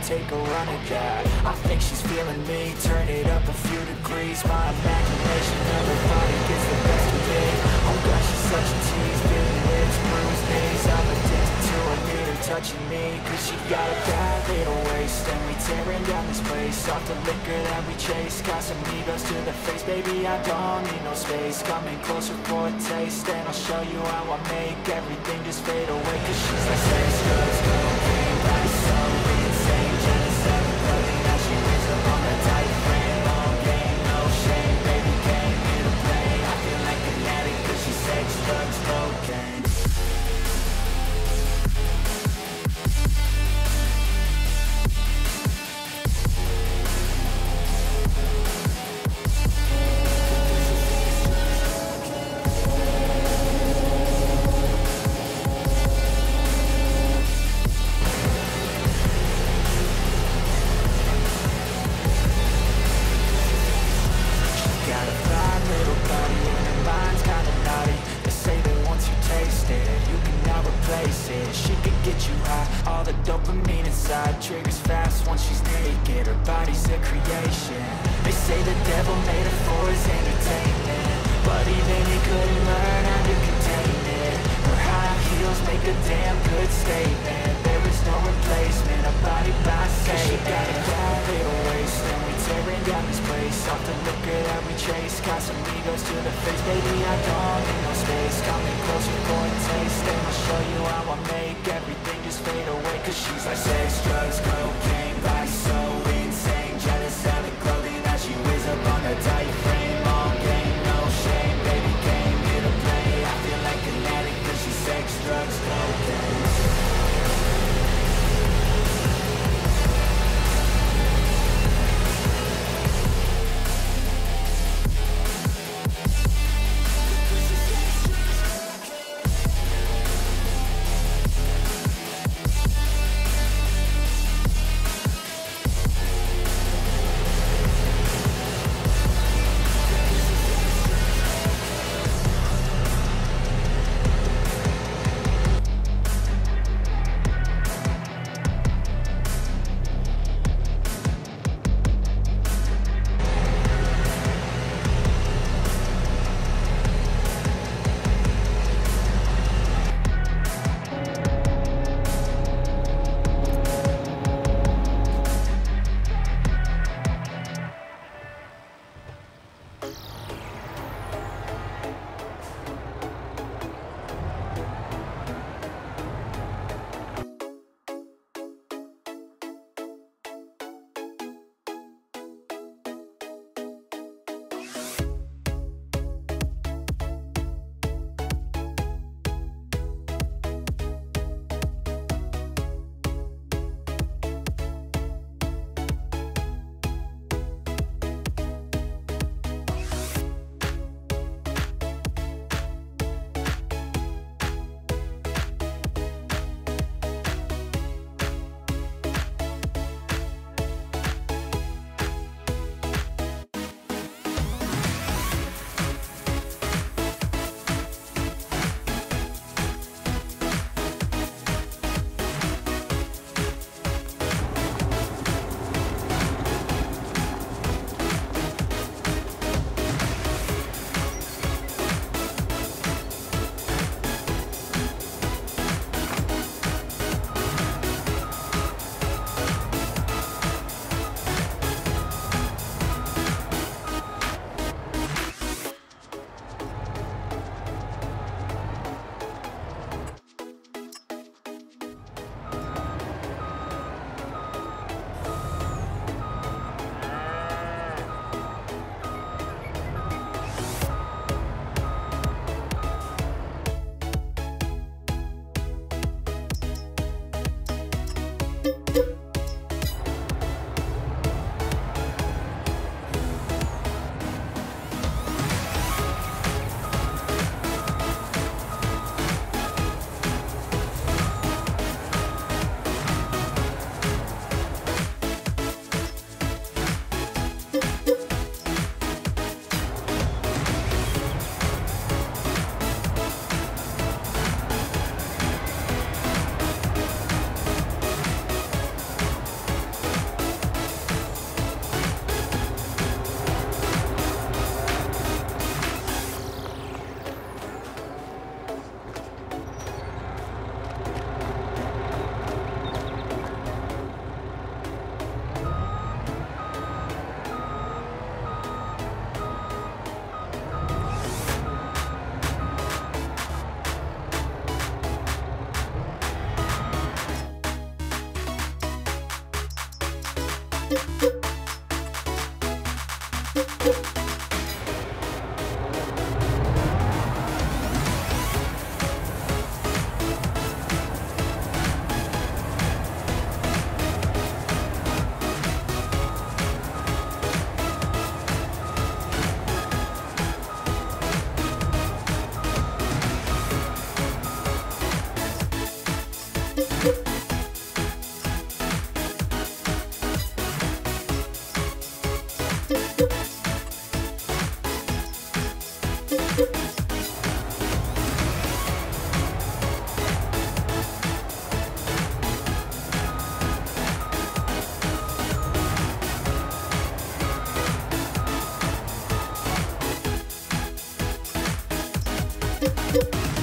take a run at that. I think she's feeling me, turn it up a few degrees. My imagination of her body gets the best of me. Oh gosh, she's such a tease, bitten lips, bruised knees. I'm addicted to her, need her touching me, cause she got a bad little waist. And we tearing down this place, off the liquor that we chase. Got some egos to the face, baby, I don't need no space. Coming closer for a taste, and I'll show you how I make everything just fade away. Cause she's like sex, drugs, cocaine, body so insane. Jealous of the clothing that she wears up on a tight frame. Long game, no shame, baby came here to play. I feel like an addict cause she's sex, drugs, cocaine. Triggers fast once she's naked, her body's a creation. They say the devil made her for his entertainment, but even he couldn't learn how to contain it. Her high heels make a damn good statement. There is no replacement, a body by Satan. She got a bad little waist, and we tearing down this place. Off the liquor that we chase, got some egos to the face. Baby, I don't need no space, coming closer for a taste. And I'll show you how I make everything just fade away. Cause she's like sex, drugs, cocaine, body so insane. Jealous of the clothing that she wears up on her tight frame. All game, no shame, baby came here to play. I feel like an addict cause she's sex, drugs, cocaine. You